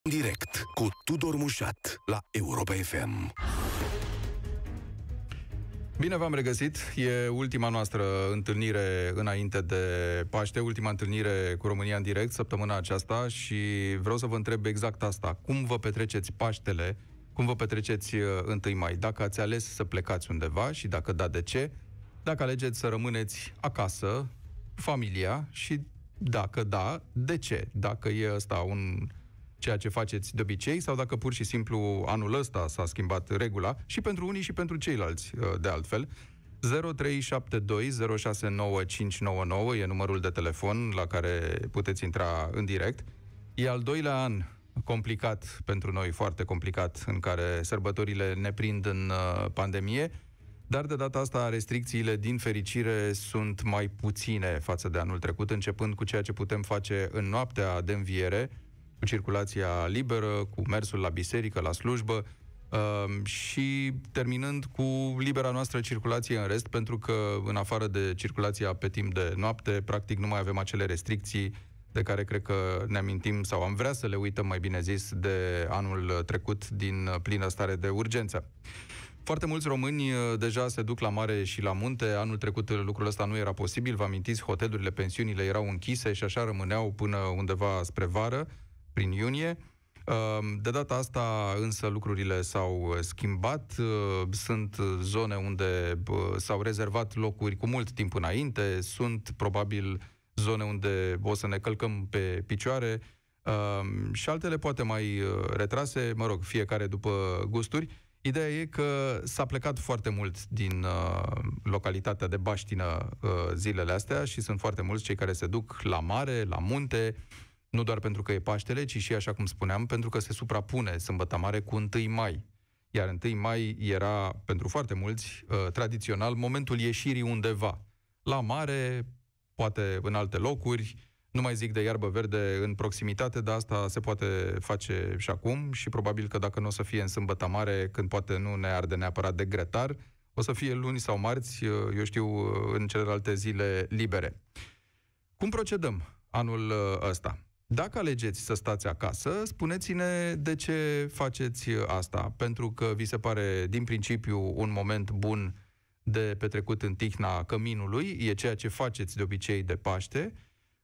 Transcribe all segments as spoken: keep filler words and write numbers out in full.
Direct cu Tudor Mușat la Europa F M. Bine v-am regăsit. E ultima noastră întâlnire înainte de Paște, ultima întâlnire cu România în direct săptămâna aceasta și vreau să vă întreb exact asta. Cum vă petreceți Paștele? Cum vă petreceți întâi mai? Dacă ați ales să plecați undeva și dacă da, de ce? Dacă alegeți să rămâneți acasă, familia și dacă da, de ce? Dacă e ăsta un... ceea ce faceți de obicei, sau dacă pur și simplu anul ăsta s-a schimbat regula, și pentru unii și pentru ceilalți, de altfel. zero trei șapte doi zero șase nouă cinci nouă nouă e numărul de telefon la care puteți intra în direct. E al doilea an complicat pentru noi, foarte complicat, în care sărbătorile ne prind în pandemie, dar de data asta restricțiile, din fericire, sunt mai puține față de anul trecut, începând cu ceea ce putem face în noaptea de înviere, cu circulația liberă, cu mersul la biserică, la slujbă uh, și terminând cu libera noastră circulație în rest, pentru că în afară de circulația pe timp de noapte, practic nu mai avem acele restricții de care cred că ne amintim sau am vrea să le uităm, mai bine zis, de anul trecut din plină stare de urgență. Foarte mulți români deja se duc la mare și la munte. Anul trecut lucrul ăsta nu era posibil. Vă amintiți, hotelurile, pensiunile erau închise și așa rămâneau până undeva spre vară, prin iunie. De data asta însă lucrurile s-au schimbat. Sunt zone unde s-au rezervat locuri cu mult timp înainte, sunt probabil zone unde o să ne călcăm pe picioare și altele poate mai retrase, mă rog, fiecare după gusturi. Ideea e că s-a plecat foarte mult din localitatea de baștină zilele astea și sunt foarte mulți cei care se duc la mare, la munte, nu doar pentru că e Paștele, ci și, așa cum spuneam, pentru că se suprapune Sâmbătă Mare cu întâi mai. Iar întâi mai era, pentru foarte mulți, uh, tradițional, momentul ieșirii undeva. La mare, poate în alte locuri, nu mai zic de iarbă verde în proximitate, dar asta se poate face și acum și probabil că dacă nu o să fie în Sâmbătă Mare, când poate nu ne arde neapărat de grătar, o să fie luni sau marți, uh, eu știu, uh, în celelalte zile libere. Cum procedăm anul ăsta? Dacă alegeți să stați acasă, spuneți-ne de ce faceți asta. Pentru că vi se pare, din principiu, un moment bun de petrecut în tihna căminului, e ceea ce faceți de obicei de Paște,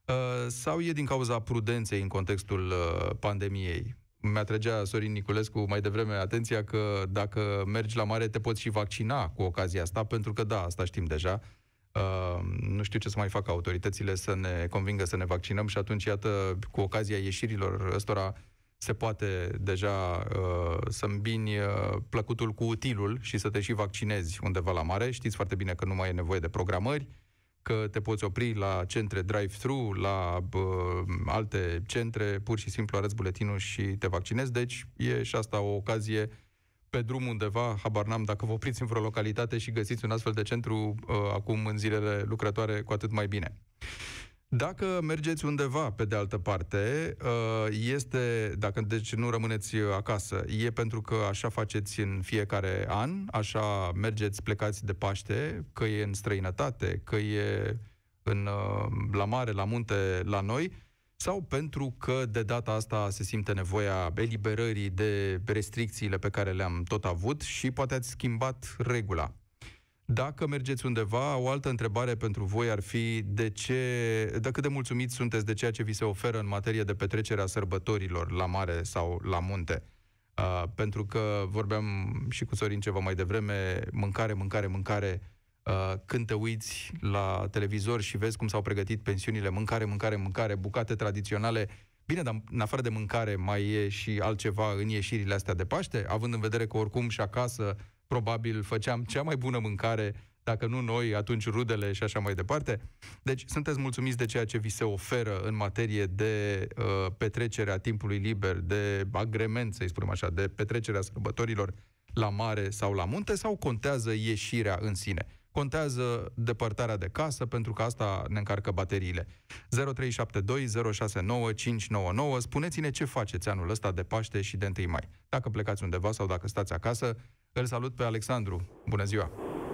sau e din cauza prudenței în contextul pandemiei? Mi-atrăgea Sorin Niculescu mai devreme atenția că dacă mergi la mare te poți și vaccina cu ocazia asta, pentru că da, asta știm deja. Uh, nu știu ce să mai facă autoritățile să ne convingă să ne vaccinăm și atunci, iată, cu ocazia ieșirilor ăstora se poate deja uh, să îmbini uh, plăcutul cu utilul și să te și vaccinezi undeva la mare. Știți foarte bine că nu mai e nevoie de programări, că te poți opri la centre drive-thru, la uh, alte centre, pur și simplu arăți buletinul și te vaccinezi. Deci e și asta o ocazie pe drum undeva, habar n-am, dacă vă opriți în vreo localitate și găsiți un astfel de centru uh, acum în zilele lucrătoare, cu atât mai bine. Dacă mergeți undeva, pe de altă parte, uh, este, dacă deci nu rămâneți acasă, e pentru că așa faceți în fiecare an, așa mergeți, plecați de Paște, că e în străinătate, că e în, uh, la mare, la munte, la noi, sau pentru că de data asta se simte nevoia eliberării de restricțiile pe care le-am tot avut și poate ați schimbat regula. Dacă mergeți undeva, o altă întrebare pentru voi ar fi de ce, de cât de mulțumiți sunteți de ceea ce vi se oferă în materie de petrecerea sărbătorilor la mare sau la munte. Uh, pentru că vorbeam și cu Sorin ceva mai devreme, mâncare, mâncare, mâncare. Uh, când te uiți la televizor și vezi cum s-au pregătit pensiunile, mâncare, mâncare, mâncare, bucate tradiționale. Bine, dar în afară de mâncare mai e și altceva în ieșirile astea de Paște, având în vedere că oricum și acasă probabil făceam cea mai bună mâncare, dacă nu noi, atunci rudele și așa mai departe. Deci sunteți mulțumiți de ceea ce vi se oferă în materie de uh, petrecerea timpului liber, de agrement, să-i spunem așa, de petrecerea sărbătorilor la mare sau la munte, sau contează ieșirea în sine? Contează depărtarea de casă, pentru că asta ne încarcă bateriile. zero trei șapte doi zero șase nouă cinci nouă nouă. Spuneți-ne ce faceți anul ăsta de Paște și de întâi mai. Dacă plecați undeva sau dacă stați acasă. Îl salut pe Alexandru. Bună ziua!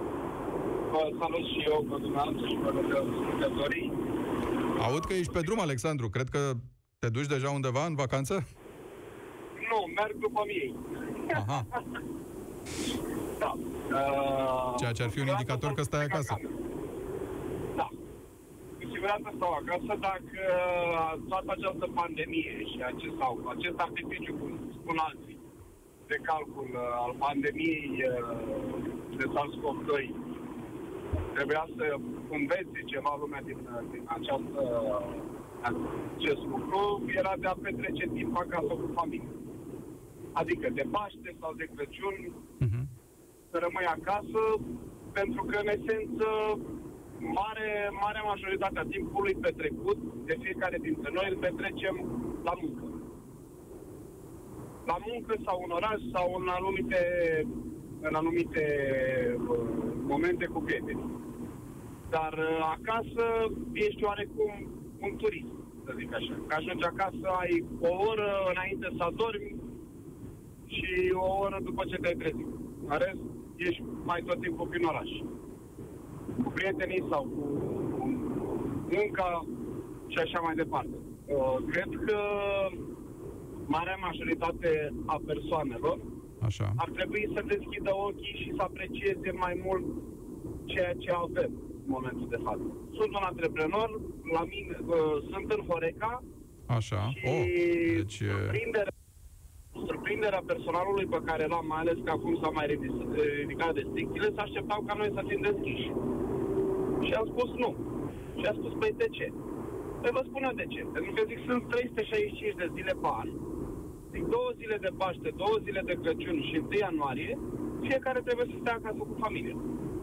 Vă salut și eu pe dumneavoastră și pe ascultătorii. Aud că ești pe drum, Alexandru. Cred că te duci deja undeva în vacanță? nu, merg după miei. Aha. Da. Uh, Ceea ce ar fi un indicator că stai acasă. Da. Cu siguranță stau acasă dacă toată această pandemie și acest, sau acest artificiu, cum spun alții, de calcul al pandemiei de SARS-CoV doi trebuia să învețe ceva lumea din, din această, acest lucru, era de a petrece timp acasă cu familie. Adică de Paște sau de Crăciun, uh-huh. să rămâi acasă, pentru că, în esență, mare, mare majoritatea timpului petrecut, de fiecare dintre noi, îl petrecem la muncă. La muncă sau în oraș sau în anumite, în anumite uh, momente cu prieteni. Dar uh, acasă ești oarecum un turist, să zic așa. Că ajungi acasă, ai o oră înainte să adormi și o oră după ce te-ai trezit. În rest, ești mai tot timpul prin oraș. Cu prietenii sau cu munca și așa mai departe. Uh, cred că marea majoritate a persoanelor Așa. ar trebui să deschidă ochii și să aprecieze mai mult ceea ce avem în momentul de față. Sunt un antreprenor, la mine, uh, sunt în Horeca. Așa. Și oh, deci... surprinderea, surprinderea personalului pe care l-am, mai ales că acum s-a mai ridicat restricțiile, se așteptau ca noi să fim deschiși. Și am spus nu. Și am spus, păi de ce? Păi vă spun eu de ce. Pentru că zic, sunt trei sute șaizeci și cinci de zile pe an. Zic, două zile de Paște, două zile de Crăciun și întâi ianuarie, fiecare trebuie să stea acasă cu familie.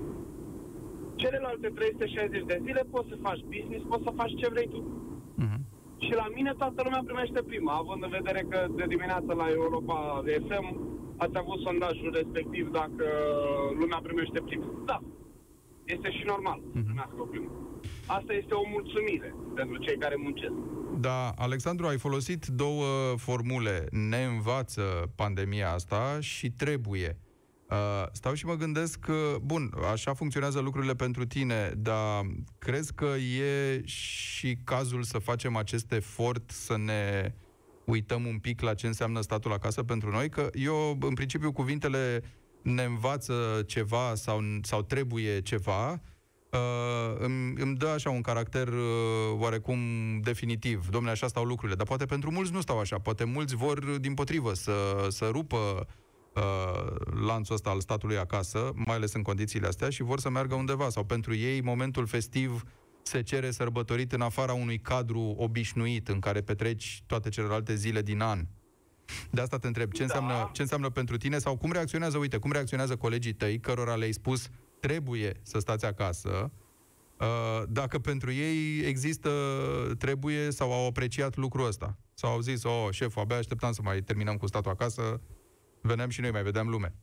Celelalte trei sute șaizeci de zile poți să faci business, poți să faci ce vrei tu. Uh-huh. Și la mine toată lumea primește prima, având în vedere că de dimineață la Europa F M ați avut sondajul respectiv dacă lumea primește prima. Da. Este și normal să uh-huh. primească prima. Asta este o mulțumire pentru cei care muncesc. Da, Alexandru, ai folosit două formule. Ne învață pandemia asta și trebuie. Uh, stau și mă gândesc că, bun, așa funcționează lucrurile pentru tine, dar crezi că e și cazul să facem acest efort să ne uităm un pic la ce înseamnă statul acasă pentru noi? Că eu, în principiu, cuvintele ne învață ceva sau, sau trebuie ceva, Uh, îmi, îmi dă așa un caracter uh, oarecum definitiv. Dom'le, așa stau lucrurile. Dar poate pentru mulți nu stau așa. Poate mulți vor, dimpotrivă, să, să rupă uh, lanțul ăsta al statului acasă, mai ales în condițiile astea, și vor să meargă undeva. Sau pentru ei, momentul festiv se cere sărbătorit în afara unui cadru obișnuit în care petreci toate celelalte zile din an. De asta te întreb. Ce înseamnă, da. ce înseamnă pentru tine? Sau cum reacționează, uite, cum reacționează colegii tăi, cărora le-ai spus trebuie să stați acasă, dacă pentru ei există trebuie sau au apreciat lucrul ăsta. Sau au zis, oh, șeful, abia așteptam să mai terminăm cu statul acasă, veneam și noi, mai vedeam lume.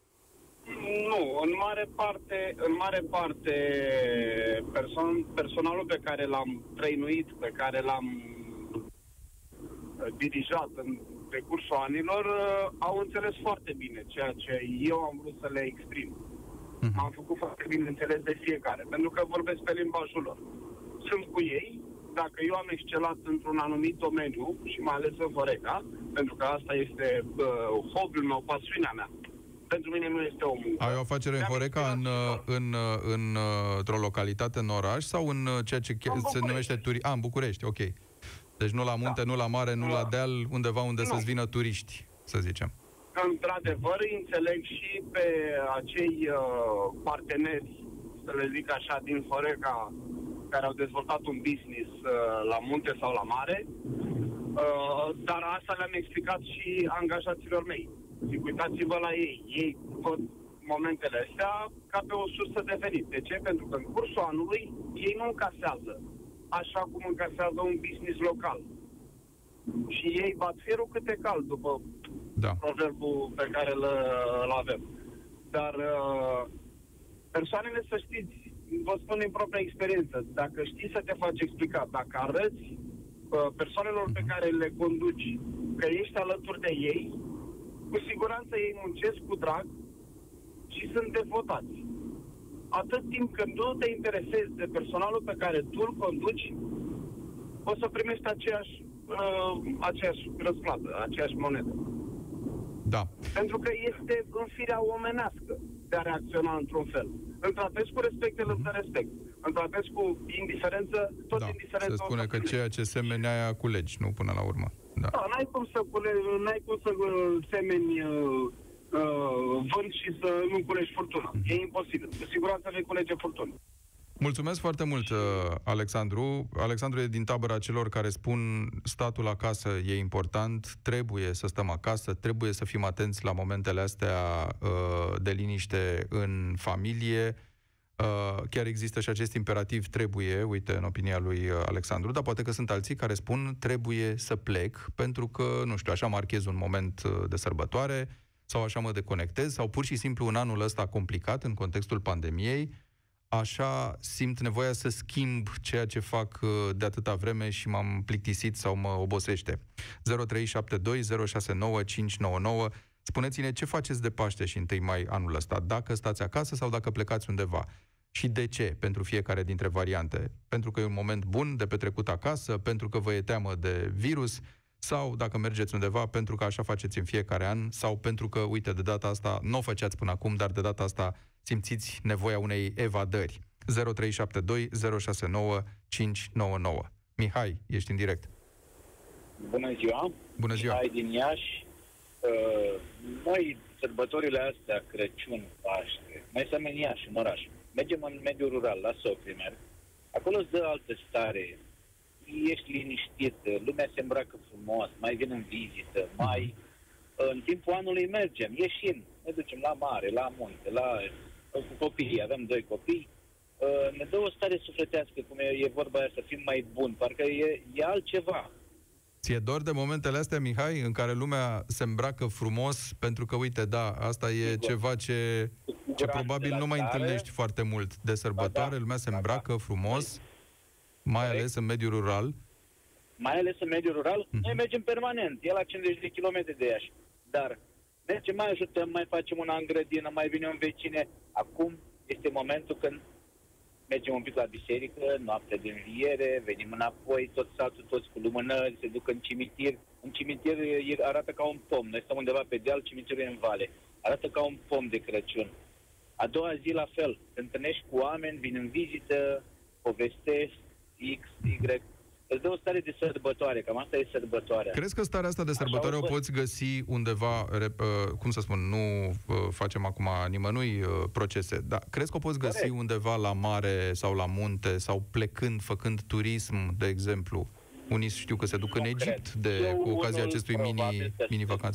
Nu, în mare parte, în mare parte person, personalul pe care l-am trăinuit, pe care l-am dirijat în decursul anilor, au înțeles foarte bine ceea ce eu am vrut să le exprim. Am făcut foarte bine înțeles de fiecare, pentru că vorbesc pe limbajul lor. Sunt cu ei, dacă eu am excelat într-un anumit domeniu, și mai ales în Horeca, pentru că asta este uh, hobby-ul meu, pasiunea mea. Pentru mine nu este o muncă. Ai o afacere în Horeca în, în, în, în, într-o localitate în oraș sau în ceea ce se numește turiști? Ah, în București, ok. Deci nu la munte, da. nu la mare, nu da. la deal, undeva unde nu. să-ți vină turiști, să zicem. Într-adevăr, înțeleg și pe acei uh, parteneri, să le zic așa, din Horeca, care au dezvoltat un business uh, la munte sau la mare, uh, dar asta le-am explicat și angajaților mei. Zic, uitați-vă la ei. Ei văd momentele astea ca pe o sursă de venit. De ce? Pentru că în cursul anului ei nu încasează așa cum încasează un business local. Și ei bat fierul câte cald, după da. proverbul pe care îl, îl avem. Dar uh, persoanele, să știți, vă spun din propria experiență, dacă știi să te faci explicat, dacă arăți uh, persoanelor pe care le conduci că ești alături de ei, cu siguranță ei muncesc cu drag și sunt devotați. Atât timp când nu te interesezi de personalul pe care tu îl conduci, o să primești aceeași, uh, aceeași răsplată, aceeași monedă. Da. Pentru că este în firea omenească de a reacționa într-un fel. Îl tratezi cu respect, îl mm-hmm. respect. Îl tratezi cu indiferență, tot da. indiferență. Se spune că ceea ce semeni aia culegi, nu până la urmă. Da, da n-ai cum să culegi, n-ai cum să semeni uh, uh, vânt și să nu culegi furtuna. Mm-hmm. E imposibil. Cu siguranță vei culege furtuna. Mulțumesc foarte mult, Alexandru. Alexandru e din tabăra celor care spun statul acasă e important, trebuie să stăm acasă, trebuie să fim atenți la momentele astea de liniște în familie. Chiar există și acest imperativ trebuie, uite, în opinia lui Alexandru, dar poate că sunt alții care spun trebuie să plec, pentru că, nu știu, așa marchez un moment de sărbătoare, sau așa mă deconectez, sau pur și simplu în anul ăsta complicat, în contextul pandemiei, așa simt nevoia să schimb ceea ce fac de atâta vreme și m-am plictisit sau mă obosește. zero trei șapte doi zero șase nouă cinci nouă nouă. Spuneți-ne ce faceți de Paște și întâi mai anul ăsta, dacă stați acasă sau dacă plecați undeva. Și de ce pentru fiecare dintre variante? Pentru că e un moment bun de petrecut acasă, pentru că vă e teamă de virus, sau dacă mergeți undeva pentru că așa faceți în fiecare an, sau pentru că, uite, de data asta nu o făceați până acum, dar de data asta simțiți nevoia unei evadări. zero trei șapte doi zero șase nouă cinci nouă nouă. Mihai, ești în direct. Bună ziua! Bună ziua! Mihai din Iași. Uh, noi, sărbătorile astea, Crăciun, Paște, mai suntem în Iași, în oraș. Mergem în mediul rural, la Soprimer. Acolo îți dă altă stare. Ești liniștit, lumea se îmbracă frumos, mai vin în vizită, mai... În timpul anului mergem, ieșim, ne ducem la mare, la munte, la... cu copiii, avem doi copii. Ne dă o stare sufletească, cum e, e vorba aia, să fim mai buni, parcă e, e altceva. Ți-e dor de momentele astea, Mihai, în care lumea se îmbracă frumos, pentru că, uite, da, asta e Sigur. ceva ce, ce probabil nu mai țară. întâlnești foarte mult de sărbătoare, da, lumea se da, îmbracă da. frumos, mai Corect. ales în mediul rural. Mai ales în mediul rural, mm-hmm. noi mergem permanent, e la cincizeci de kilometri de Iași, dar mergem, mai ajutăm, mai facem una în grădină, mai vine un vecine. Acum este momentul când mergem un pic la biserică, noaptea de înviere, venim înapoi, tot satul, toți cu lumânări, se duc în cimitir. În cimitir arată ca un pom. Noi stăm undeva pe deal, cimitirul e în vale. Arată ca un pom de Crăciun. A doua zi la fel. Te întâlnești cu oameni, vin în vizită, povestești, X, Y. Îți dă o stare de sărbătoare, cam asta e sărbătoarea. Crezi că starea asta de sărbătoare o poți găsi undeva, cum să spun, nu facem acum nimănui procese, dar crezi că o poți găsi Corect. undeva la mare sau la munte sau plecând, făcând turism, de exemplu? Unii știu că se duc nu în Egipt de, cu ocazia acestui mini, mini-vacanțe.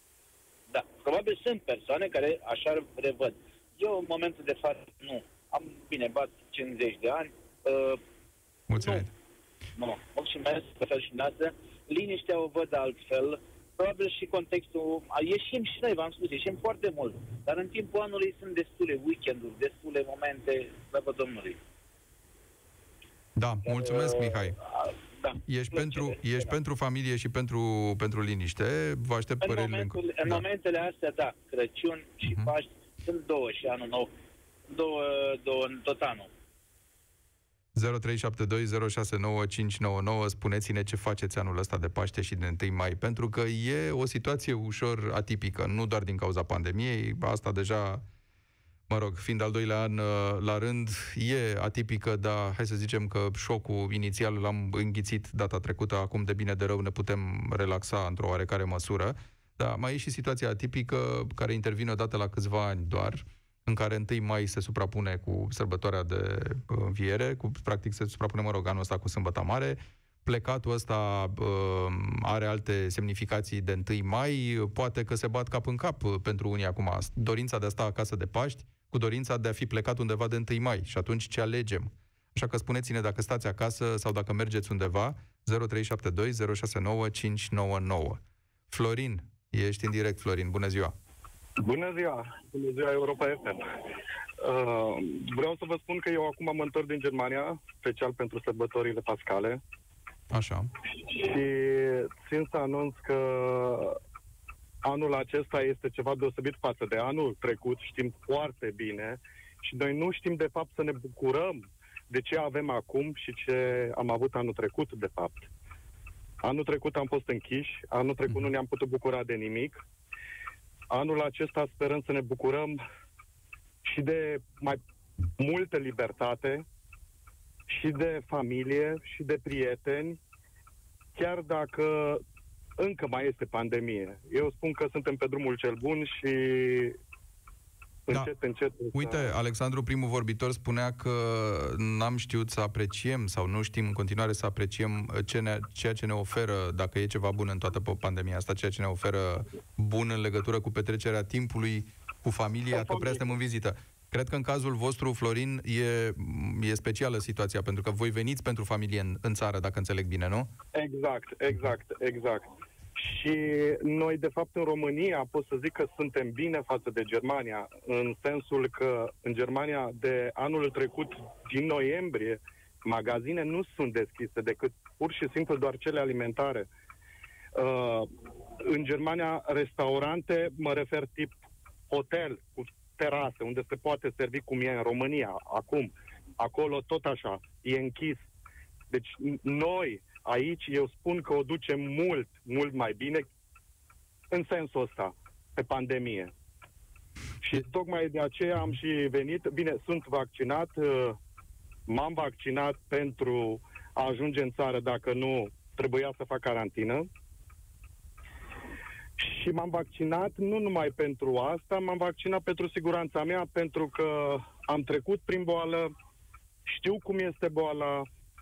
Da, probabil sunt persoane care așa revăd. Eu, în momentul de față, nu. Am, bine, bat cincizeci de ani. Uh, Mulțumesc. Nu. Nu, mulțumesc, pe fel și dată. Liniștea o văd altfel. Probabil și contextul... Ieșim și noi, v-am spus, ieșim foarte mult. Dar în timpul anului sunt destule weekenduri, destule momente, slavă Domnului. Da, mulțumesc, Mihai. Da, ești pentru, ești pentru familie și pentru, pentru liniște. Vă aștept în părerile... Momentul, în da. momentele astea, da, Crăciun și uh-huh. Paști sunt două și anul nou. Două, două în tot anul. zero trei șapte doi zero șase nouă cinci nouă nouă. Spuneți-ne ce faceți anul ăsta de Paște și de întâi mai, pentru că e o situație ușor atipică, nu doar din cauza pandemiei, asta deja, mă rog, fiind al doilea an la rând, e atipică, dar hai să zicem că șocul inițial l-am înghițit data trecută, acum de bine de rău ne putem relaxa într-o oarecare măsură, dar mai e și situația atipică care intervine odată la câțiva ani doar, în care întâi mai se suprapune cu sărbătoarea de înviere, cu, practic se suprapune, mă rog, anul ăsta cu Sâmbăta Mare. Plecatul ăsta uh, are alte semnificații de întâi mai, poate că se bat cap în cap pentru unii acum. Dorința de a sta acasă de Paști cu dorința de a fi plecat undeva de întâi mai. Și atunci ce alegem? Așa că spuneți-ne dacă stați acasă sau dacă mergeți undeva. Zero trei șapte doi zero șase nouă cinci nouă nouă. Florin, ești în direct, Florin, bună ziua! Bună ziua! Bună ziua, Europa F M! Uh, vreau să vă spun că eu acum mă întorc din Germania, special pentru sărbătorile pascale. Așa. Și țin să anunț că anul acesta este ceva deosebit față de anul trecut, știm foarte bine, și noi nu știm de fapt să ne bucurăm de ce avem acum și ce am avut anul trecut, de fapt. Anul trecut am fost închiși, anul trecut nu ne-am putut bucura de nimic. anul acesta sperăm să ne bucurăm și de mai multă libertate, și de familie, și de prieteni, chiar dacă încă mai este pandemie. Eu spun că suntem pe drumul cel bun și încet, da. încet... Uite, să... Alexandru, primul vorbitor, spunea că n-am știut să apreciem sau nu știm în continuare să apreciem ce ne, ceea ce ne oferă, dacă e ceva bun în toată pandemia asta, ceea ce ne oferă bun în legătură cu petrecerea timpului cu familia, că prea suntem în vizită. Cred că în cazul vostru, Florin, e, e specială situația, pentru că voi veniți pentru familie în, în țară, dacă înțeleg bine, nu? Exact, exact, exact. Și noi, de fapt, în România, pot să zic că suntem bine față de Germania, în sensul că în Germania, de anul trecut, din noiembrie, magazine nu sunt deschise, decât pur și simplu doar cele alimentare. Uh, în Germania, restaurante, mă refer tip hotel, cu terase, unde se poate servi cum e în România, acum. Acolo tot așa, e închis. Deci noi, aici, eu spun că o ducem mult, mult mai bine în sensul ăsta, pe pandemie. Și tocmai de aceea am și venit. Bine, sunt vaccinat, m-am vaccinat pentru a ajunge în țară dacă nu trebuia să fac carantină. Și m-am vaccinat nu numai pentru asta, m-am vaccinat pentru siguranța mea, pentru că am trecut prin boală, știu cum este boala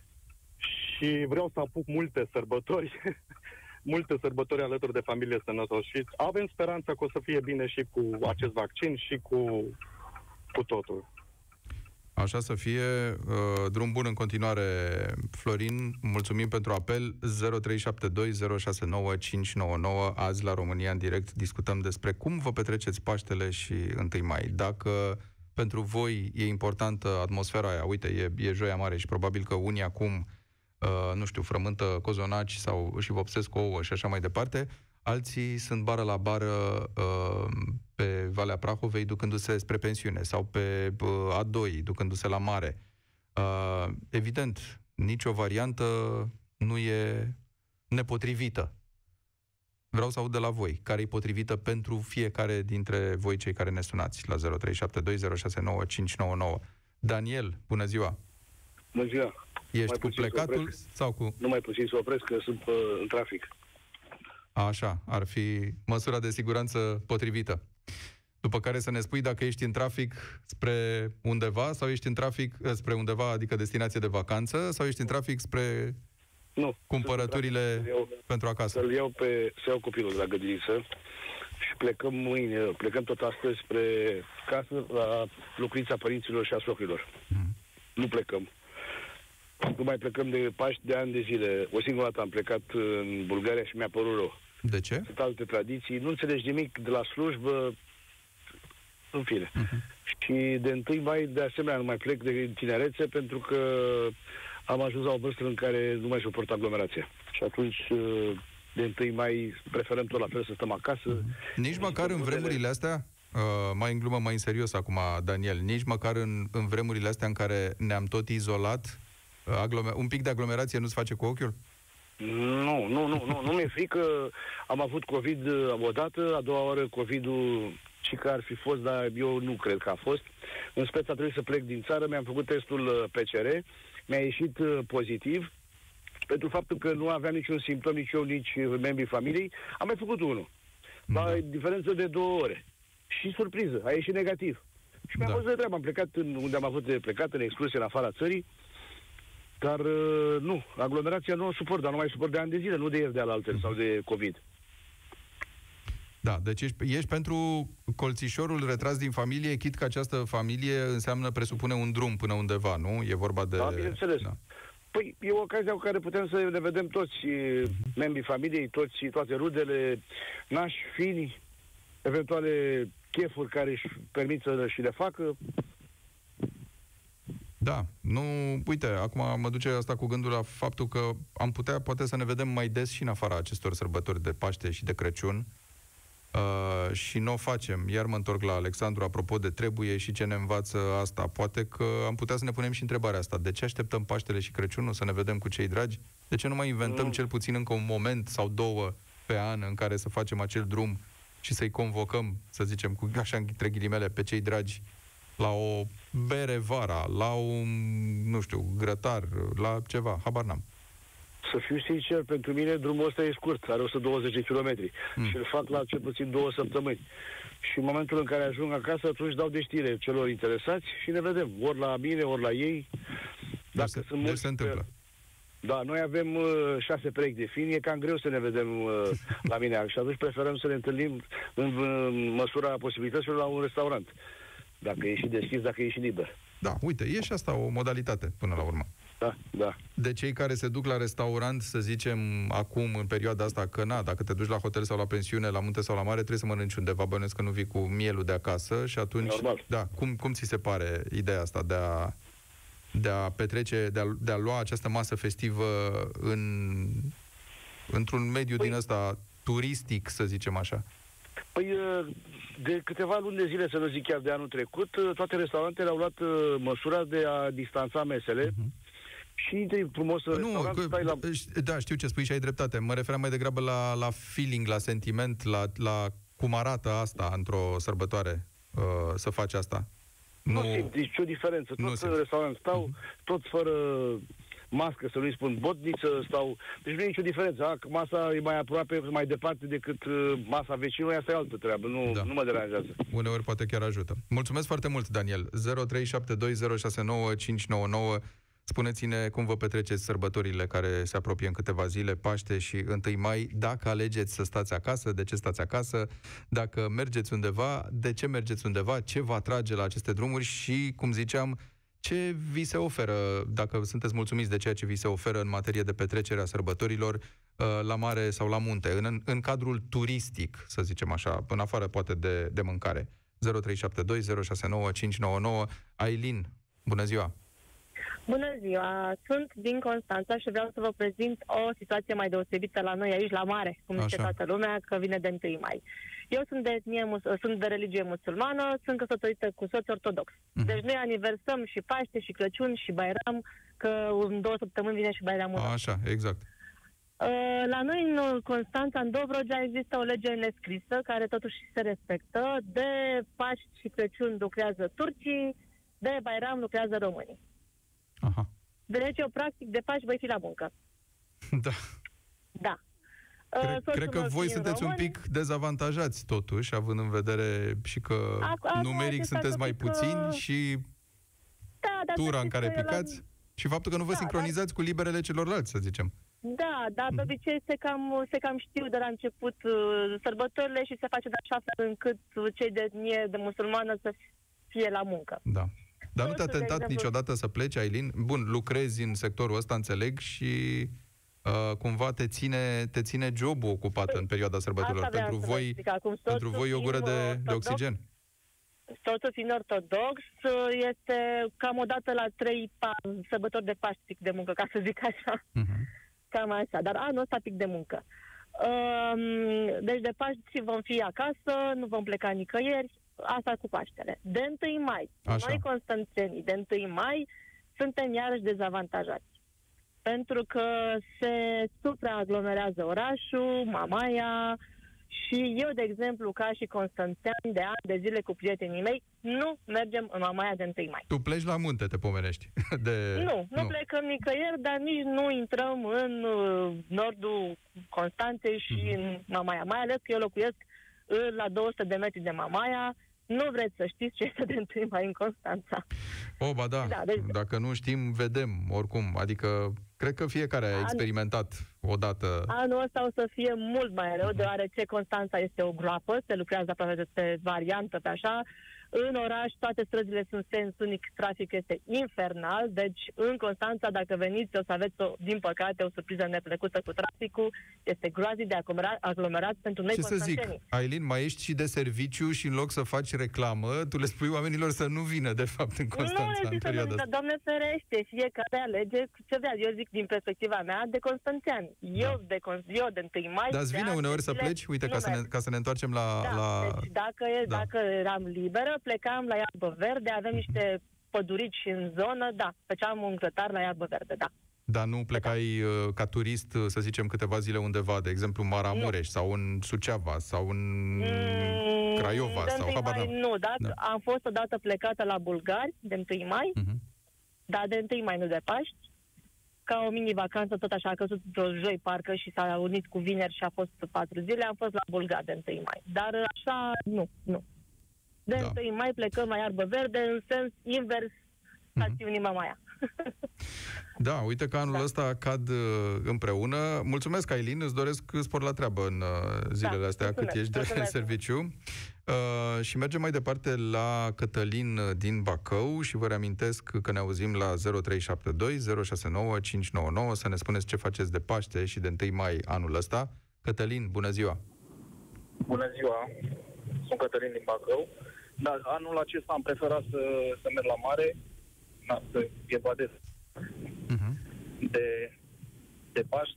și vreau să apuc multe sărbători, multe sărbători alături de familie sănătoși. Și avem speranța că o să fie bine și cu acest vaccin și cu, cu totul. Așa să fie. Drum bun în continuare, Florin. Mulțumim pentru apel. Zero trei șapte doi zero șase nouă cinci nouă nouă. Azi la România în direct discutăm despre cum vă petreceți Paștele și întâi mai. Dacă pentru voi e importantă atmosfera aia, uite, e, e Joia Mare și probabil că unii acum, uh, nu știu, frământă cozonaci sau și vopsesc ouă și așa mai departe, alții sunt bară la bară uh, pe Valea Prahovei ducându-se spre pensiune sau pe uh, A doi ducându-se la mare. Uh, evident, nicio variantă nu e nepotrivită. Vreau să aud de la voi care e potrivită pentru fiecare dintre voi cei care ne sunați la zero trei șapte doi zero șase nouă cinci nouă nouă. Daniel, bună ziua! Bună ziua! Ești cu plecatul sau cu... Nu mai puțin să opresc, că sunt uh, în trafic. Așa, ar fi măsura de siguranță potrivită. După care să ne spui dacă ești în trafic spre undeva sau ești în trafic spre undeva, adică destinație de vacanță, sau ești în trafic spre nu, cumpărăturile iau, pentru acasă. Să-l iau pe, să iau copilul la grădiniță și plecăm mâine, plecăm tot astăzi spre casă, la locuința părinților și a socrilor. Mm. Nu plecăm. Nu mai plecăm de Paști de ani de zile. O singură dată am plecat în Bulgaria și mi-a părut rău. De ce? Sunt alte tradiții. Nu înțelegi nimic de la slujbă, în fine. Uh-huh. Și de întâi mai, de asemenea, nu mai plec de tinerețe, pentru că am ajuns la o vârstă în care nu mai suport aglomerația. Și atunci, de întâi mai, preferăm tot la fel să stăm acasă. Uh-huh. Nici măcar în vremurile astea, uh, mai în glumă, mai în serios acum, Daniel, nici măcar în, în vremurile astea în care ne-am tot izolat, Aglomer- un pic de aglomerație nu-ți face cu ochiul? Nu, nu, nu, nu, nu mi-e frică. Am avut COVID odată, a doua oară COVID-ul și că ar fi fost, dar eu nu cred că a fost. În speță a trebuit să plec din țară, mi-am făcut testul P C R, mi-a ieșit pozitiv, pentru faptul că nu aveam niciun simptom, nici eu, nici membrii familiei. Am mai făcut unul, la da. diferență de două ore. Și surpriză, a ieșit negativ. Și mi-am da. fost de treabă, am plecat în, unde am avut de plecat, în excursie în afara țării. Dar uh, nu, aglomerația nu o suport, dar nu mai suport de ani de zile, nu de ieri de alaltă sau de COVID. Da, deci ești, ești pentru colțișorul retras din familie, chit că această familie înseamnă, presupune un drum până undeva, nu? E vorba de... Da, bineînțeles. Da. Păi e o ocazia cu care putem să ne vedem toți uh-huh. membrii familiei, toți, toate rudele, nași, fini, eventuale chefuri care își permit să și le facă. Da, nu, uite, acum mă duce asta cu gândul la faptul că am putea poate să ne vedem mai des și în afara acestor sărbători de Paște și de Crăciun uh, și nu o facem. Iar mă întorc la Alexandru, apropo de trebuie și ce ne învață asta. Poate că am putea să ne punem și întrebarea asta. De ce așteptăm Paștele și Crăciunul să ne vedem cu cei dragi? De ce nu mai inventăm mm. cel puțin încă un moment sau două pe an în care să facem acel drum și să-i convocăm, să zicem, cu așa între ghilimele, pe cei dragi, la o bere vara, la un, nu știu, grătar, la ceva, habar n-am. Să fiu sincer, pentru mine drumul ăsta e scurt, are o sută douăzeci de kilometri mm. și îl fac la cel puțin două săptămâni. Și în momentul în care ajung acasă, atunci dau de știre celor interesați și ne vedem, ori la mine, ori la ei. Dacă deci sunt deci mulți, se întâmplă. Da, noi avem uh, șase perechi de fini, e cam greu să ne vedem uh, la mine și atunci preferăm să ne întâlnim în, în măsura posibilităților la un restaurant. Dacă e și deschis, dacă e și liber. Da, uite, e și asta o modalitate până la urmă. Da, da. De cei care se duc la restaurant, să zicem, acum, în perioada asta, că na, dacă te duci la hotel sau la pensiune, la munte sau la mare, trebuie să mănânci undeva, bănuiesc că nu vii cu mielul de acasă și atunci... Normal. Da, cum, cum ți se pare ideea asta de a, de a petrece, de a, de a lua această masă festivă în, într-un mediu păi, din ăsta turistic, să zicem așa? Păi, de câteva luni de zile, să nu zic chiar de anul trecut, toate restaurantele au luat măsura de a distanța mesele. Uh-huh. Și intri frumos în nu, că, stai la... Da, știu ce spui și ai dreptate. Mă referam mai degrabă la, la feeling, la sentiment, la, la cum arată asta într-o sărbătoare, uh, să faci asta. Nu, nu simt nicio diferență. Toți în restaurant stau, uh-huh. toți fără mască, să nu-i spun botniță, stau... Deci nu e nicio diferență. A, masa e mai aproape, mai departe decât uh, masa vecinului, asta e altă treabă. Nu, da. nu mă deranjează. Uneori poate chiar ajută. Mulțumesc foarte mult, Daniel. zero trei șapte doi zero șase nouă cinci nouă nouă. Spuneți-ne cum vă petreceți sărbătorile care se apropie în câteva zile, Paște și întâi mai, dacă alegeți să stați acasă, de ce stați acasă, dacă mergeți undeva, de ce mergeți undeva, ce vă atrage la aceste drumuri și, cum ziceam, ce vi se oferă, dacă sunteți mulțumiți de ceea ce vi se oferă în materie de petrecere a sărbătorilor la mare sau la munte, în, în cadrul turistic, să zicem așa, în afară poate de, de mâncare. zero trei șapte doi zero șase nouă cinci nouă nouă. Ailin, bună ziua! Bună ziua! Sunt din Constanța și vreau să vă prezint o situație mai deosebită la noi aici, la mare, cum zice toată lumea, că vine de întâi mai. Eu sunt de, etnie, sunt de religie musulmană, sunt căsătorită cu soț ortodox. Uh-huh. Deci noi aniversăm și Paște, și Crăciun, și Bairam, că în două săptămâni vine și Bairamul. Așa, exact. La noi, în Constanța, în Dobrogea, există o lege nescrisă, care totuși se respectă. De Paști și Crăciun lucrează turcii, de Bairam lucrează românii. Aha. Deci eu, practic, de Paști voi fi la muncă. Da. Da. Cred, uh, cred că voi sunteți români. Un pic dezavantajați, totuși, având în vedere și că a, numeric sunteți mai că... puțini și da, tura în care picați la... și faptul că nu vă da, sincronizați da. cu liberele celorlalți, să zicem. Da, dar de obicei se cam, se cam știu de la început uh, sărbătorile și se face de așa fel încât cei de etnie de musulmană să fie la muncă. Da. Dar nu te-a tentat niciodată să pleci, Ailin? Bun, lucrezi în sectorul ăsta, înțeleg, și uh, cumva te ține, te ține jobul ocupat păi, în perioada sărbătorilor. Pentru voi, pentru voi e o gură de, de oxigen. Soțul fiind ortodox, este cam o dată la trei sărbători de Paști pic de muncă, ca să zic așa. Uh-huh. Cam așa, dar anul ăsta pic de muncă. Uh, deci de Paști vom fi acasă, nu vom pleca nicăieri. Asta cu Paștele. De întâi mai, așa. Noi constanțenii, de întâi mai, suntem iarăși dezavantajați. Pentru că se supraaglomerează orașul, Mamaia, și eu, de exemplu, ca și constanțean, de ani de zile cu prietenii mei, nu mergem în Mamaia de întâi mai. Tu pleci la munte, te pomenești. De... Nu, nu, nu plecăm nicăieri, dar nici nu intrăm în uh, nordul Constanței și mm-hmm. în Mamaia. Mai ales că eu locuiesc uh, la două sute de metri de Mamaia. Nu vreți să știți ce este de întâi mai în Constanța. O, ba da, da deci... dacă nu știm, vedem, oricum. Adică, cred că fiecare a experimentat odată. Anul ăsta o să fie mult mai rău, uh-huh. deoarece Constanța este o groapă, se lucrează aproape pe variantă, pe așa. În oraș, toate străzile sunt sens unic, trafic este infernal, deci în Constanța, dacă veniți, o să aveți, o, din păcate, o surpriză neplăcută cu traficul. Este groaznic de aglomerat, aglomerat pentru noi constanțenii. Ce să zic, Ailin, mai ești și de serviciu și în loc să faci reclamă, tu le spui oamenilor să nu vină, de fapt, în Constanța, nu, în perioada asta. Doamne ferește, fiecare alege ce vrea. Eu zic din perspectiva mea de constanțean. Eu, da. de, eu de întâi mai... Dar îți vine uneori să pleci? Uite, ca să, ne, ca să ne întoarcem la... Da, la... Deci dacă, e, da. dacă eram liberă, plecam la iarbă verde, avem niște pădurici în zonă, da, făceam un grătar la iarbă verde, da. Dar nu plecai uh, ca turist, să zicem, câteva zile undeva, de exemplu, Maramureș, nu. sau în Suceava, sau în mm, Craiova, sau habar mai, nu, da? da. Am fost odată plecată la Bulgari, de întâi mai, uh-huh. dar de întâi mai, nu de Paști, ca o mini-vacanță, tot așa, a căzut într-o joi, parcă, și s-a unit cu vineri și a fost patru zile, am fost la Bulgari de întâi mai. Dar așa, nu, nu. De da. întâi mai plecăm la Iarbă Verde, în sens invers, stațiunii uh-huh. Mamaia. Da, uite că anul da. ăsta cad uh, împreună. Mulțumesc, Ailin, îți doresc spor la treabă în uh, zilele da, astea, mulțumesc, cât ești mulțumesc. de serviciu. Uh, și mergem mai departe la Cătălin din Bacău și vă reamintesc că ne auzim la zero trei șapte doi zero șase nouă cinci nouă nouă să ne spuneți ce faceți de Paște și de întâi mai anul ăsta. Cătălin, bună ziua! Bună ziua! Sunt Cătălin din Bacău. Dar anul acesta am preferat să, să merg la mare, na, să evadez uh-huh. de, de Paști.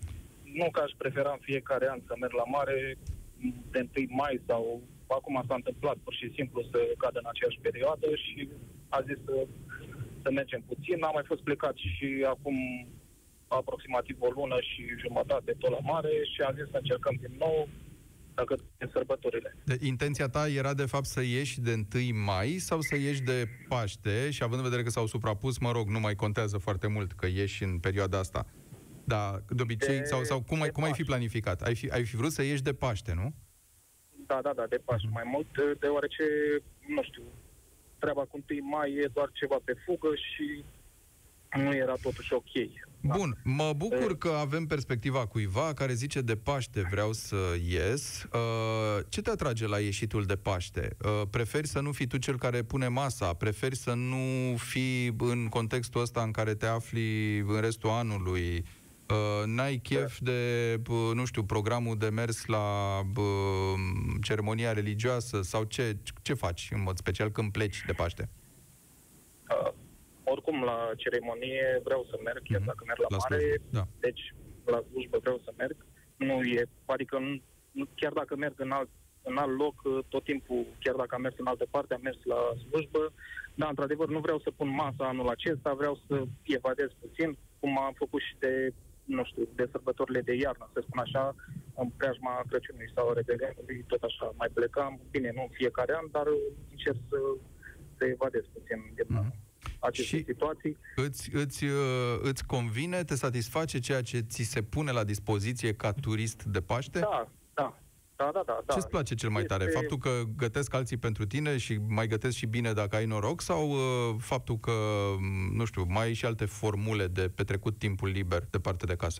Nu că aș prefera în fiecare an să merg la mare de întâi mai sau acum s-a întâmplat pur și simplu să cadă în aceeași perioadă și a zis să, să mergem puțin. Am mai fost plecat și acum aproximativ o lună și jumătate tot la mare și a zis să încercăm din nou dacă în sărbătorile. De, intenția ta era de fapt să ieși de întâi mai sau să ieși de Paște și având în vedere că s-au suprapus, mă rog, nu mai contează foarte mult că ieși în perioada asta. Dar de obicei, de, sau, sau cum, ai, cum ai fi planificat? Ai fi, ai fi vrut să ieși de Paște, nu? Da, da, da, de Paște. Uh-huh. Mai mult, deoarece, nu știu, treaba cu întâi mai e doar ceva pe fugă și nu era totuși ok. Bun, mă bucur că avem perspectiva cuiva care zice de Paște vreau să ies. Uh, ce te atrage la ieșitul de Paște? Uh, preferi să nu fii tu cel care pune masa? Preferi să nu fii în contextul ăsta în care te afli în restul anului? Uh, n-ai chef da. de, uh, nu știu, programul de mers la uh, ceremonia religioasă? Sau ce, ce faci în mod special când pleci de Paște? Uh. Oricum, la ceremonie vreau să merg, chiar dacă merg la, la mare, slujbă, da. Deci la slujbă vreau să merg. Nu e, adică nu, chiar dacă merg în alt, în alt loc, tot timpul, chiar dacă am mers în altă parte, am mers la slujbă, dar într-adevăr nu vreau să pun masa anul acesta, vreau să evadez puțin, cum am făcut și de, nu știu, de sărbătorile de iarnă, să spun așa, în preajma Crăciunului sau Revelionului, tot așa, mai plecam, bine, nu în fiecare an, dar încerc să, să evadez puțin de mm-hmm. aceste și situații. Îți, îți, îți convine, te satisface ceea ce ți se pune la dispoziție ca turist de Paște? Da, da. Da, da, da, da. Ce-ți place cel mai tare? Este... Faptul că gătesc alții pentru tine și mai gătesc și bine dacă ai noroc? Sau uh, faptul că, nu știu, mai ai și alte formule de petrecut timpul liber departe de casă?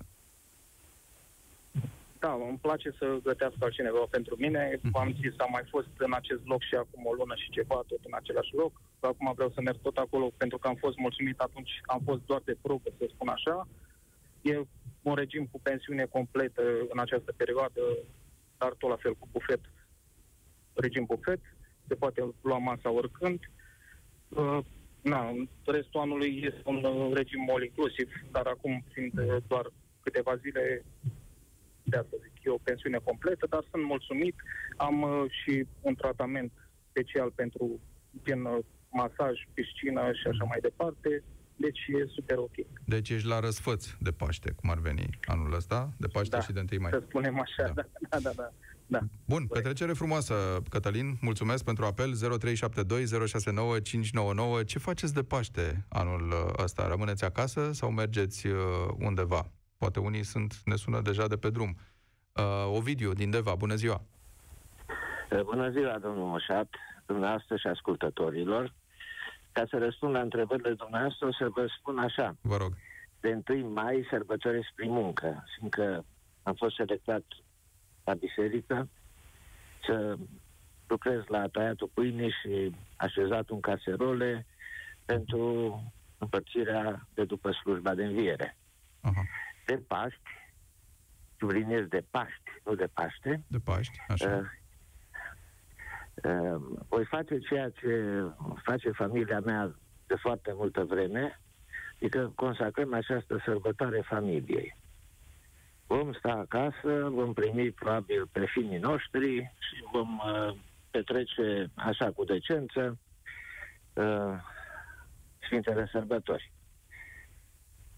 Da, îmi place să gătească altcineva pentru mine. Mm-hmm. Am zis, am mai fost în acest loc și acum o lună și ceva, tot în același loc. Acum vreau să merg tot acolo, pentru că am fost mulțumit atunci, am fost doar de probă, să spun așa. E un regim cu pensiune completă în această perioadă, dar tot la fel cu bufet, regim bufet, se poate lua masa oricând. Uh, na, restul anului este un uh, regim all inclusiv, dar acum fiind uh, doar câteva zile, de asta zic, e o pensiune completă, dar sunt mulțumit. Am uh, și un tratament special pentru gen uh, masaj, piscină și așa mai departe. Deci e super ok. Deci ești la răsfăț de Paște, cum ar veni anul ăsta, de Paște da, și de întâi mai. Să spunem așa, da, da, da. da, da. Bun, petrecere frumoasă, Cătălin. Mulțumesc pentru apel. zero trei șapte doi zero șase nouă cinci nouă nouă. Ce faceți de Paște anul ăsta? Rămâneți acasă sau mergeți undeva? Poate unii sunt, ne sună deja de pe drum. Uh, Ovidiu, din Deva, bună ziua! Bună ziua, domnul Moșat, dumneavoastră și ascultătorilor. Ca să răspund la întrebările dumneavoastră, o să vă spun așa. Vă rog. De întâi mai sărbătoresc prin muncă, fiindcă am fost selectat la biserică să lucrez la tăiatul pâine și așezatul în caserole pentru împărțirea de după slujba de înviere. Uh-huh. De Paști, subliniez de Paști, nu de Paște. De Paști, așa. Uh, uh, voi face ceea ce face familia mea de foarte multă vreme, adică consacrăm această sărbătoare familiei. Vom sta acasă, vom primi probabil pe fiii noștri și vom uh, petrece așa cu decență uh, Sfintele Sărbători.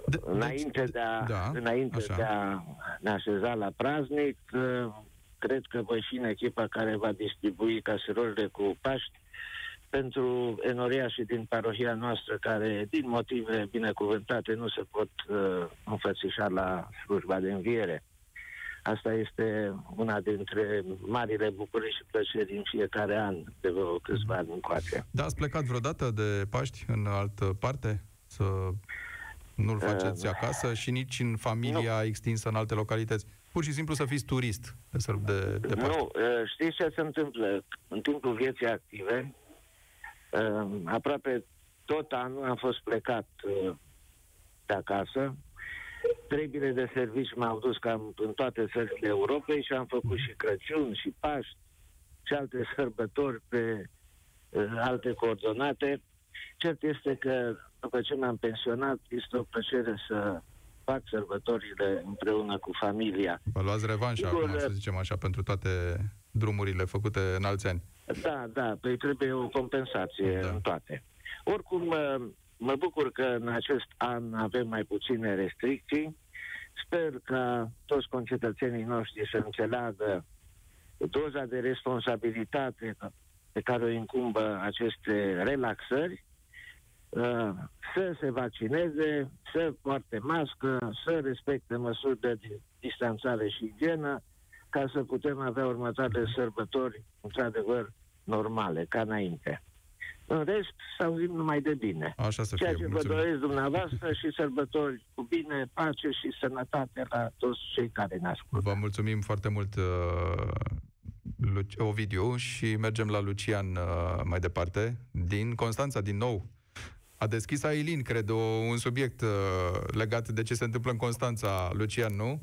de, înainte, de a, da, înainte de a ne așeza la praznic, cred că voi fi în echipa care va distribui caserolele cu Paști pentru enoriașii din parohia noastră care, din motive binecuvântate, nu se pot uh, înfățișa la slujba de înviere. Asta este una dintre marile bucurii și plăceri în fiecare an, de vreo câțiva ani încoace. Da, ați plecat vreodată de Paști în altă parte? Să nu-l faceți uh, acasă și nici în familia nu. extinsă în alte localități? Pur și simplu să fiți turist de, de, de Paști? Nu, uh, știți ce se întâmplă? În timpul vieții active, uh, aproape tot anul am fost plecat uh, de acasă. Treburile de servici m-au dus cam în toate țările Europei și am făcut și Crăciun, și Paști, și alte sărbători pe uh, alte coordonate. Cert este că, după ce m-am pensionat, este o plăcere să fac sărbătorile împreună cu familia. Vă luați revanșa Sigur, acum, să zicem așa, pentru toate drumurile făcute în alți ani. Da, da, păi trebuie o compensație da. în toate. Oricum, mă bucur că în acest an avem mai puține restricții. Sper ca toți concetățenii noștri să înțeleagă doza de responsabilitate pe care o incumbă aceste relaxări, să se vaccineze, să poarte mască, să respecte măsuri de distanțare și igienă, ca să putem avea următoarele sărbători, într-adevăr, normale, ca înainte. În rest, să auzim numai de bine. Așa să Ceea fie. ce Mulțumim. vă doresc dumneavoastră și sărbători cu bine, pace și sănătate la toți cei care ne ascultă. Vă mulțumim foarte mult, uh, Ovidiu, și mergem la Lucian uh, mai departe. Din Constanța, din nou. A deschis Ailin, cred, o, un subiect uh, legat de ce se întâmplă în Constanța. Lucian, nu?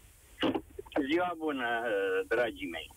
Ziua bună, dragii mei.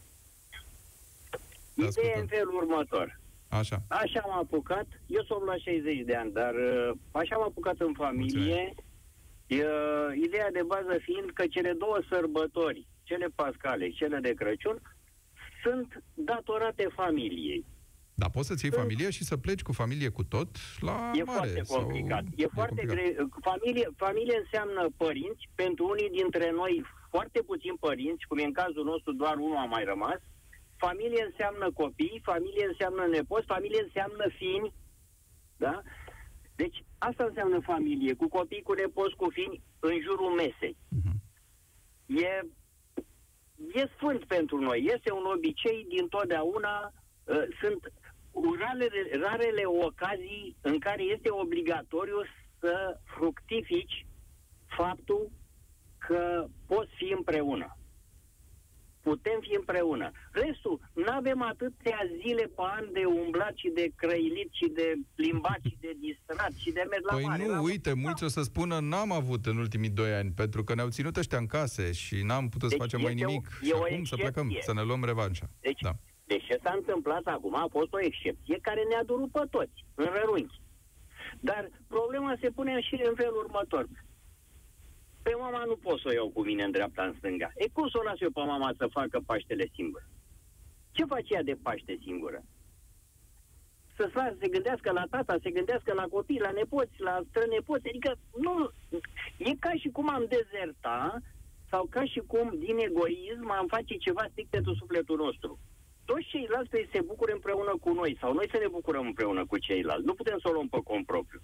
Ideea e în felul următor. Așa. Așa am apucat, eu sunt la șaizeci de ani, dar așa am apucat în familie, e, ideea de bază fiind că cele două sărbători, cele pascale, cele de Crăciun, sunt datorate familiei. Dar poți să-ți iei familie și să pleci cu familie cu tot la e mare. Foarte complicat. Sau... E, e foarte complicat. Gre... Familie, familie înseamnă părinți, pentru unii dintre noi foarte puțini părinți, cum e în cazul nostru doar unul a mai rămas. Familie înseamnă copii, familie înseamnă nepoți, familie înseamnă fini, da? Deci asta înseamnă familie, cu copii, cu nepoți, cu fini, în jurul mesei. Uh-huh. E, e sfânt pentru noi, este un obicei din totdeauna, uh, sunt rarele, rarele ocazii în care este obligatoriu să fructifici faptul că poți fi împreună. Putem fi împreună. Restul, nu avem atâtea zile pe an de umblat și de crăilit și de plimbat și de distrat și de mers la păi mare. nu, la uite, mulți o să spună n-am avut în ultimii doi ani, pentru că ne-au ținut ăștia în case și n-am putut deci să facem mai nimic. O, și acum să plecăm, să ne luăm revanșa. Deci, da. deci ce s-a întâmplat acum a fost o excepție care ne-a durut pe toți, în rărunchi. Dar problema se pune și în felul următor. Pe mama nu pot să o iau cu mine în dreapta, în stânga. E cum să o las eu pe mama să facă Paștele singură? Ce face ea de Paște singură? Să se gândească la tata, se gândească la copii, la nepoți, la strănepoți. Adică nu, e ca și cum am dezerta sau ca și cum din egoism am face ceva strict pentru sufletul nostru. Toți ceilalți trebuie să se bucure împreună cu noi sau noi să ne bucurăm împreună cu ceilalți. Nu putem să o luăm pe cont propriu.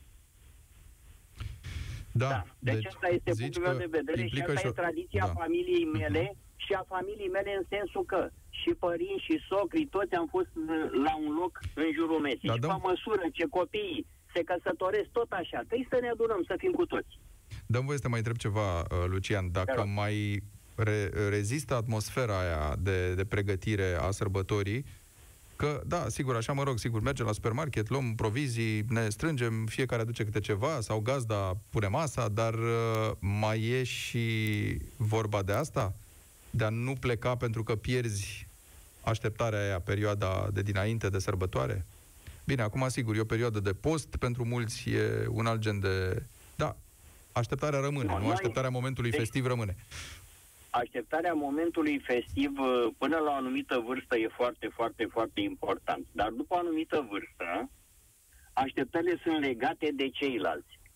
Da, da. Deci, deci asta este punctul meu de vedere și asta și o... e tradiția da. familiei mele uh-huh. și a familiei mele în sensul că și părinți și socrii, toți am fost la un loc în jurul mesei. Da, și pe măsură ce copiii se căsătoresc tot așa, trebuie să ne adunăm, să fim cu toți. Dă-mi voie să te mai întreb ceva, Lucian, dacă da. mai re- rezistă atmosfera aia de, de pregătire a sărbătorii, că, da, sigur, așa mă rog, sigur, mergem la supermarket, luăm provizii, ne strângem, fiecare aduce câte ceva, sau gazda pune masa, dar uh, mai e și vorba de asta? De a nu pleca pentru că pierzi așteptarea aia, perioada de dinainte de sărbătoare? Bine, acum, sigur, e o perioadă de post, pentru mulți e un alt gen de... Da, așteptarea rămâne, no, nu? Așteptarea momentului deci... festiv rămâne. Așteptarea momentului festiv până la o anumită vârstă e foarte, foarte, foarte important. Dar după o anumită vârstă, așteptările sunt legate de ceilalți. Uh-huh.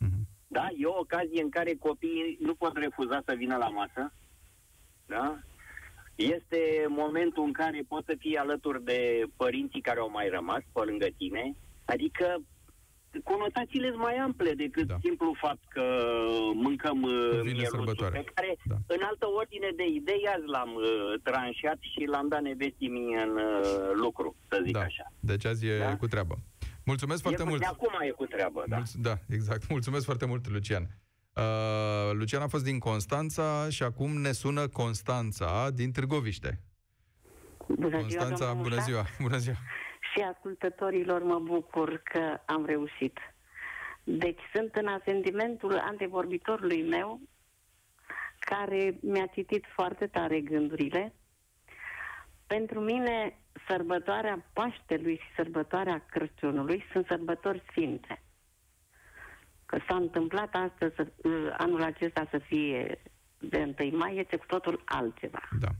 Da? E o ocazie în care copiii nu pot refuza să vină la masă. Da? Este momentul în care poți să fii alături de părinții care au mai rămas pe lângă tine. Adică conotațiile sunt mai ample decât da. simplu fapt că mâncăm mieluțul, pe care da. în altă ordine de idei azi l-am uh, tranșat și l-am dat nevestii mie în uh, lucru, să zic da. așa. Deci azi e da? cu treabă. Mulțumesc foarte e, mult. De acum e cu treabă, da. Mulț- da, exact. Mulțumesc foarte mult, Lucian. Uh, Lucian a fost din Constanța și acum ne sună Constanța din Târgoviște. Bună Constanța, ziua, bună ziua. Bună ziua. Și ascultătorilor mă bucur că am reușit. Deci sunt în asentimentul antevorbitorului meu, care mi-a citit foarte tare gândurile. Pentru mine, sărbătoarea Paștelui și sărbătoarea Crăciunului sunt sărbători sfinte. Că s-a întâmplat astăzi, anul acesta să fie de întâi mai, este cu totul altceva. Da.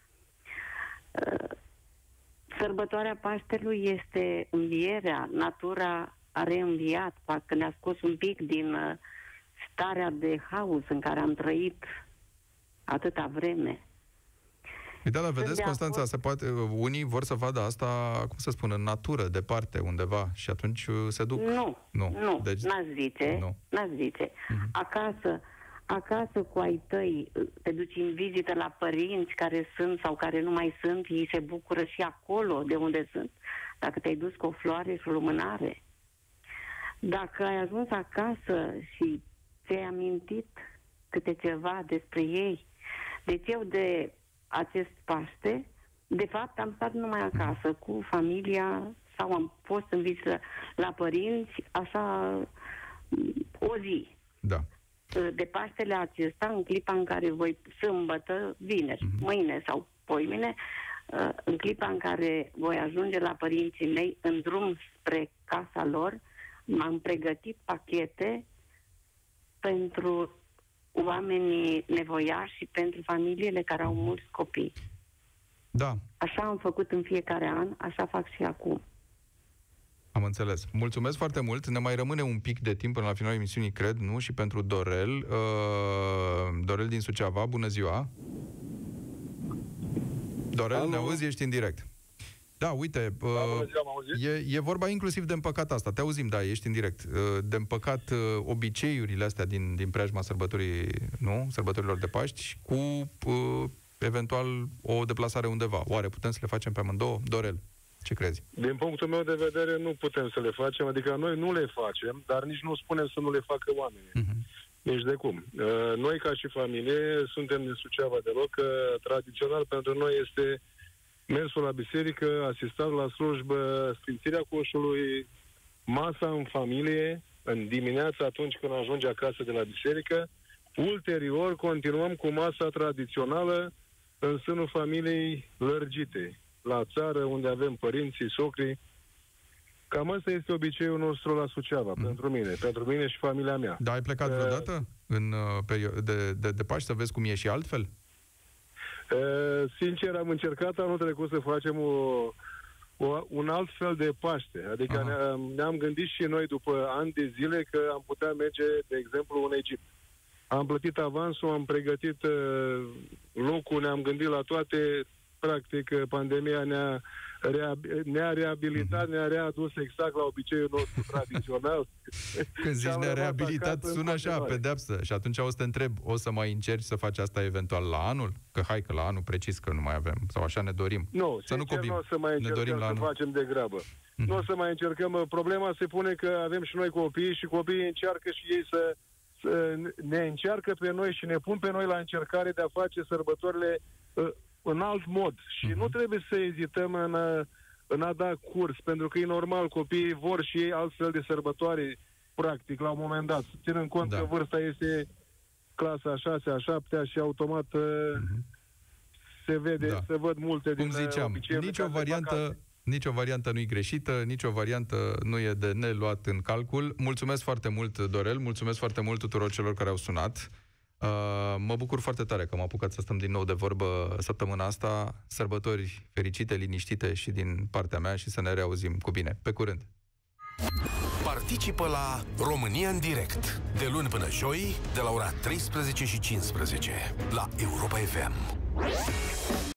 Sărbătoarea Paștelui este învierea, natura a reînviat, parcă ne-a scos un pic din starea de haos în care am trăit atâta vreme. Da, dar vedeți, Constanța, se poate, unii vor să vadă asta, cum să spun, în natură, departe, undeva, și atunci se duc. Nu, nu, nu deci... n-aș zice, nu. n-aș zice. Uh-huh. Acasă, acasă cu ai tăi, te duci în vizită la părinți care sunt sau care nu mai sunt, ei se bucură și acolo de unde sunt. Dacă te-ai dus cu o floare și o lumânare. Dacă ai ajuns acasă și ți-ai amintit câte ceva despre ei. Deci eu de acest Paște, de fapt am stat numai acasă cu familia sau am fost în vizită la părinți, așa o zi. Da. De Paștele acesta, în clipa în care voi, sâmbătă, vineri, uh-huh. mâine sau poimine, în clipa în care voi ajunge la părinții mei în drum spre casa lor, m-am pregătit pachete pentru oamenii nevoiași și pentru familiile care au mulți copii. Da. Așa am făcut în fiecare an, așa fac și acum. Am înțeles. Mulțumesc foarte mult. Ne mai rămâne un pic de timp până la finalul emisiunii, cred, nu? Și pentru Dorel. Uh, Dorel din Suceava, bună ziua! Dorel, Alo. Ne auzi? Ești în direct. Da, uite, uh, da, ziua, e, e vorba inclusiv de împăcat asta. Te auzim, da, ești în direct. Uh, de împăcat uh, obiceiurile astea din, din preajma sărbătorii, nu? Sărbătorilor de Paști, cu uh, eventual o deplasare undeva. Oare putem să le facem pe amândouă? Dorel, ce crezi? Din punctul meu de vedere, nu putem să le facem, adică noi nu le facem, dar nici nu spunem să nu le facă oamenii. Uh-huh. Nici de cum. Uh, noi, ca și familie, suntem din Suceava deloc, că tradițional pentru noi este mersul la biserică, asistat la slujbă, sfințirea coșului, masa în familie, în dimineața atunci când ajunge acasă de la biserică. Ulterior, continuăm cu masa tradițională în sânul familiei lărgite, la țară, unde avem părinții, socrii. Cam asta este obiceiul nostru la Suceava, mm. pentru mine, pentru mine și familia mea. Da, ai plecat vreodată în uh, perio- de, de, de Paști să vezi cum e și altfel? Uh, sincer, am încercat anul trecut să facem o, o, un alt fel de Paște. Adică ne-am, ne-am gândit și noi după ani de zile că am putea merge, de exemplu, în Egipt. Am plătit avansul, am pregătit uh, locul, ne-am gândit la toate. Practic, pandemia ne-a, rea- ne-a reabilitat, mm-hmm. ne-a readus exact la obiceiul nostru tradițional. Când zici ne-a reabilitat, sună așa, pedeapsă. Și atunci o să te întreb, o să mai încerci să faci asta eventual la anul? Că hai, că la anul precis că nu mai avem. Sau așa ne dorim. Nu, să sincer, nu copim. Nu o să mai încercăm să anul. facem de grabă. Mm-hmm. Nu o să mai încercăm. Problema se pune că avem și noi copii și copiii încearcă și ei să, să ne încearcă pe noi și ne pun pe noi la încercare de a face sărbătorile uh, în alt mod. Și uh-huh. nu trebuie să ezităm în a, în a da curs, pentru că e normal, copiii vor și ei altfel de sărbătoare, practic, la un moment dat. Ținând cont da. că vârsta este clasa a șasea, a șaptea și automat uh-huh. se vede, da. se văd multe Cum din ziceam, nicio variantă, nicio variantă nu e greșită, nicio variantă nu e de neluat în calcul. Mulțumesc foarte mult, Dorel, mulțumesc foarte mult tuturor celor care au sunat. Uh, mă bucur foarte tare că am apucat să stăm din nou de vorbă săptămâna asta. Sărbători fericite, liniștite și din partea mea și să ne reauzim cu bine. Pe curând! Participă la România în direct, de luni până joi, de la ora treisprezece și cincisprezece, la Europa F M.